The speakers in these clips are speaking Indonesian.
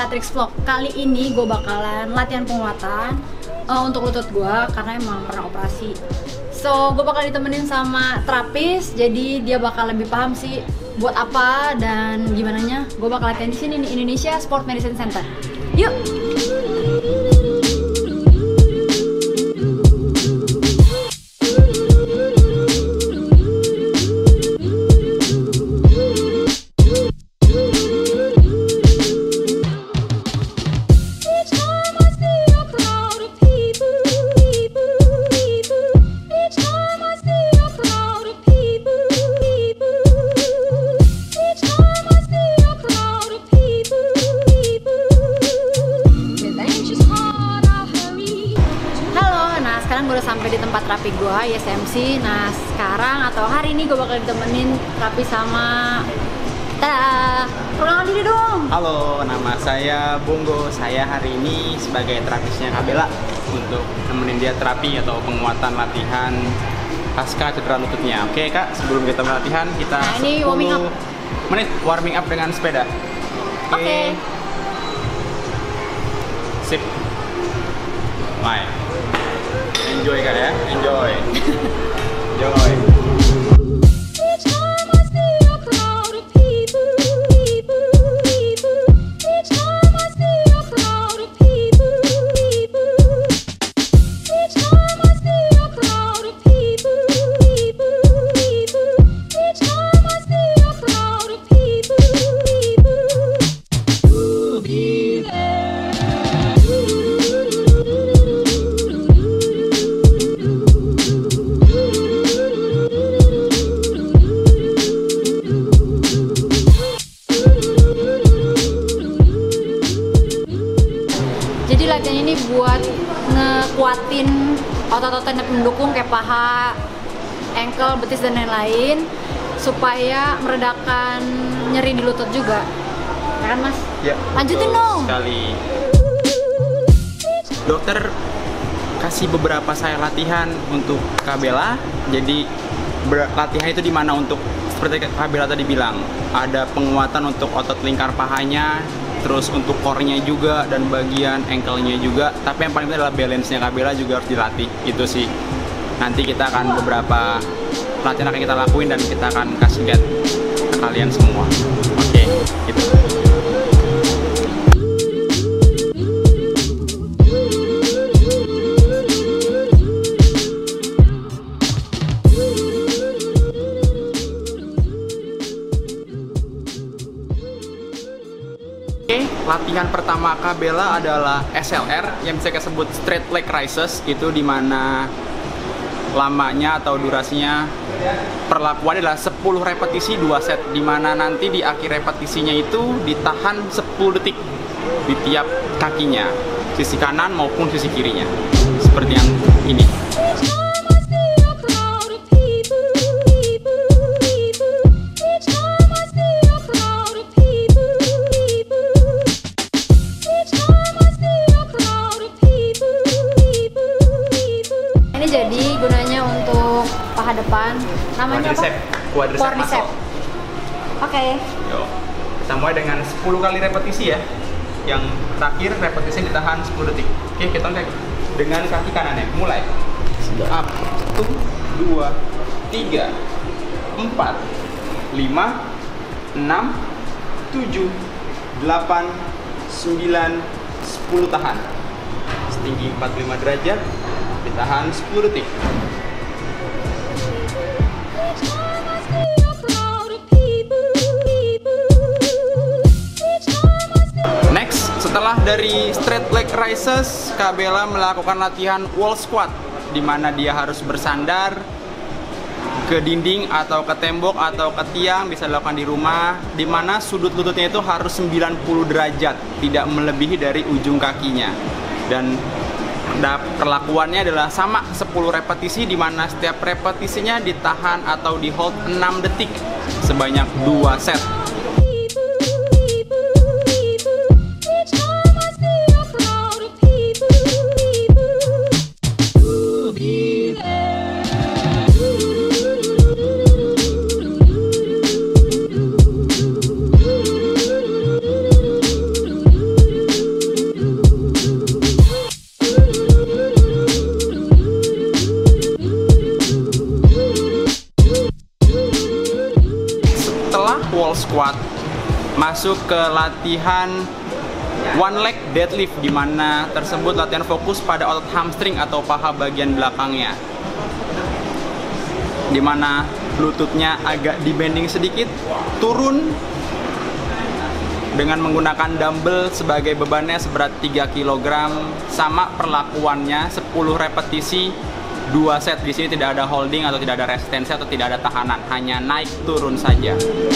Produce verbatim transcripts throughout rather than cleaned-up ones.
Bellatrix Vlog. Kali ini gue bakalan latihan penguatan uh, untuk lutut gue karena emang pernah operasi. So gue bakal ditemenin sama terapis, jadi dia bakal lebih paham sih buat apa dan gimana nya. Gue bakal latihan di sini nih, Indonesia Sport Medicine Center. Yuk. Sekarang gue udah sampai di tempat terapi gue, I S M C. Nah sekarang atau hari ini gue bakal ditemenin terapi sama Tada. Perkenalkan diri dong. Halo, nama saya Bongo. Saya hari ini sebagai terapisnya Kak Bella untuk nemenin dia terapi atau penguatan latihan pasca cedera lututnya. Oke Kak, sebelum kita latihan kita nah, ini warming up. menit warming up dengan sepeda. Oke. Okay. Sip. Bye. Enjoy Kak ya, enjoy. Enjoy. Jadi latihan ini buat ngekuatin otot-otot pendukung kayak paha, ankle, betis dan lain-lain supaya meredakan nyeri di lutut juga. Ya kan Mas? Ya. Lanjutin dong. Sekali. Dokter kasih beberapa saya latihan untuk Kak Bella. Jadi latihan itu dimana untuk seperti Kak Bella tadi bilang, ada penguatan untuk otot lingkar pahanya, terus untuk core-nya juga dan bagian ankle-nya juga. Tapi yang paling penting adalah balance-nya Kak Bella juga harus dilatih. Itu sih. Nanti kita akan beberapa latihan akan kita lakuin dan kita akan kasih lihat ke kalian semua. Oke, gitu. Latihan pertama Kak Bella adalah S L R yang bisa kita sebut straight leg raises, itu dimana lamanya atau durasinya perlakuan adalah sepuluh repetisi dua set, dimana nanti di akhir repetisinya itu ditahan sepuluh detik di tiap kakinya, sisi kanan maupun sisi kirinya, seperti yang ini. Jadi gunanya untuk paha depan, namanya Quadricep. apa? Quadricep. Quadricep. Oke. Okay. Yuk, kita mulai dengan sepuluh kali repetisi ya. Yang terakhir repetisi ditahan sepuluh detik. Oke, kita mulai dengan kaki kanannya. Mulai. Up. Satu, dua, tiga, empat, lima, enam, tujuh, delapan, sembilan, sepuluh tahan. Setinggi empat puluh lima derajat. Ditahan sepuluh detik. Next, setelah dari straight leg raises, Kak Bella melakukan latihan wall squat, di mana dia harus bersandar ke dinding atau ke tembok atau ke tiang, bisa dilakukan di rumah, di mana sudut lututnya itu harus sembilan puluh derajat, tidak melebihi dari ujung kakinya. Dan perlakuannya adalah sama sepuluh repetisi, di mana setiap repetisinya ditahan atau di hold enam detik sebanyak dua set. squat, masuk ke latihan one leg deadlift, di mana tersebut latihan fokus pada otot hamstring atau paha bagian belakangnya, di mana lututnya agak dibending sedikit, turun dengan menggunakan dumbbell sebagai bebannya seberat tiga kilogram. Sama perlakuannya, sepuluh repetisi, dua set. Di sini tidak ada holding atau tidak ada resistensi atau tidak ada tahanan, hanya naik turun saja.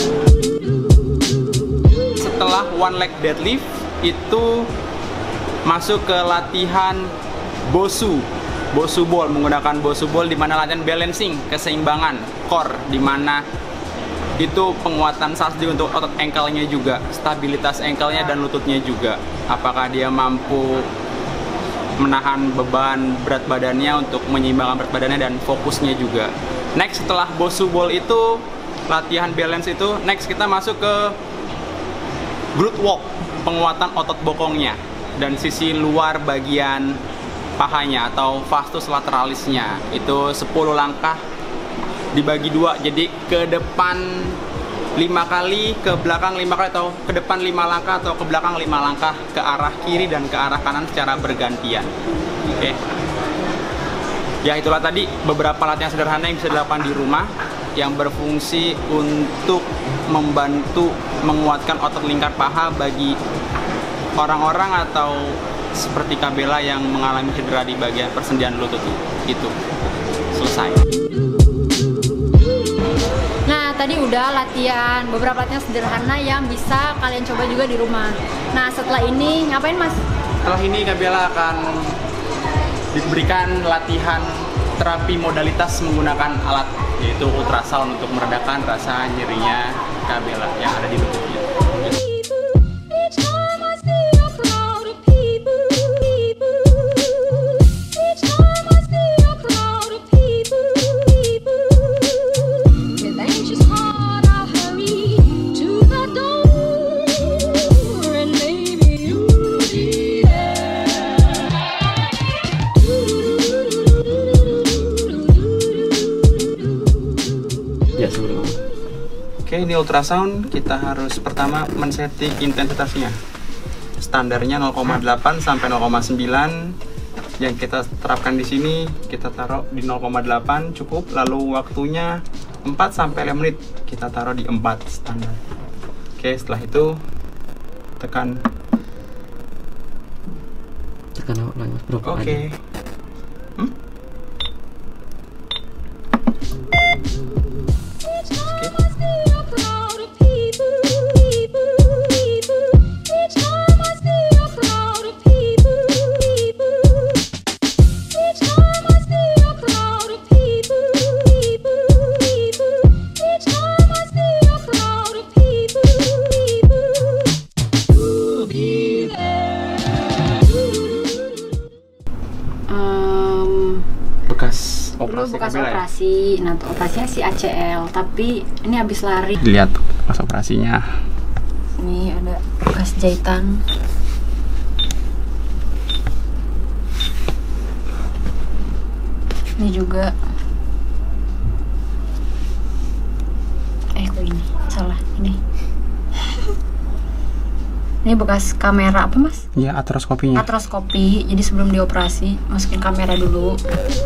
Setelah one leg deadlift itu masuk ke latihan Bosu, Bosu ball, menggunakan Bosu ball, di mana latihan balancing, keseimbangan core, di mana itu penguatan sasdi untuk otot ankle-nya juga, stabilitas ankle-nya dan lututnya juga. Apakah dia mampu menahan beban berat badannya untuk menyeimbangkan berat badannya dan fokusnya juga. Next, setelah Bosu ball itu, latihan balance itu, next kita masuk ke glute walk, penguatan otot bokongnya dan sisi luar bagian pahanya atau vastus lateralisnya. Itu sepuluh langkah dibagi dua, jadi ke depan lima kali, ke belakang lima kali, atau ke depan lima langkah atau ke belakang lima langkah, ke arah kiri dan ke arah kanan secara bergantian. Oke. Ya, itulah tadi beberapa latihan sederhana yang bisa dilakukan di rumah yang berfungsi untuk membantu menguatkan otot lingkar paha bagi orang-orang atau seperti Kabela yang mengalami cedera di bagian persendian lutut. Itu selesai. Nah, tadi udah latihan, beberapa latihan sederhana yang bisa kalian coba juga di rumah. Nah, setelah ini ngapain, Mas? Setelah ini Kabela akan diberikan latihan terapi modalitas menggunakan alat, yaitu ultrasound, untuk meredakan rasa nyerinya Kabela yang ada di lututnya. Oke, ini ultrasound, kita harus pertama men-setting intensitasnya. Standarnya nol koma delapan sampai nol koma sembilan. Yang kita terapkan di sini kita taruh di nol koma delapan cukup, lalu waktunya empat sampai lima menit kita taruh di empat standar. Oke, setelah itu tekan tekan berapa? Oke. Hmm? bekas operasi. Dulu bekas Kabela, operasi, ya? Nah tuh operasinya si A C L, tapi ini habis lari. Lihat bekas operasinya. Ini ada bekas jahitan. Ini juga. Eh kok ini salah ini. Ini bekas kamera apa, Mas? Iya, atroskopinya. Atroskopi. Jadi sebelum dioperasi masukin kamera dulu.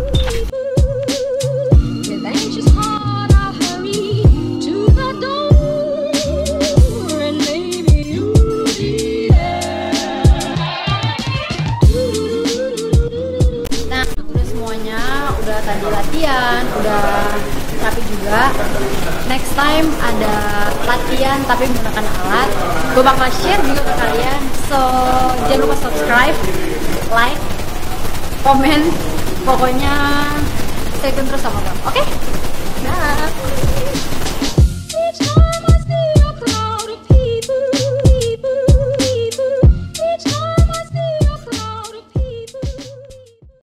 Nah, udah semuanya, udah tadi latihan, udah tapi juga next time ada latihan tapi menggunakan alat, gue bakal share juga ke kalian. So jangan lupa subscribe, like, komen, pokoknya stay tune terus sama gue. Oke? Okay? Bye.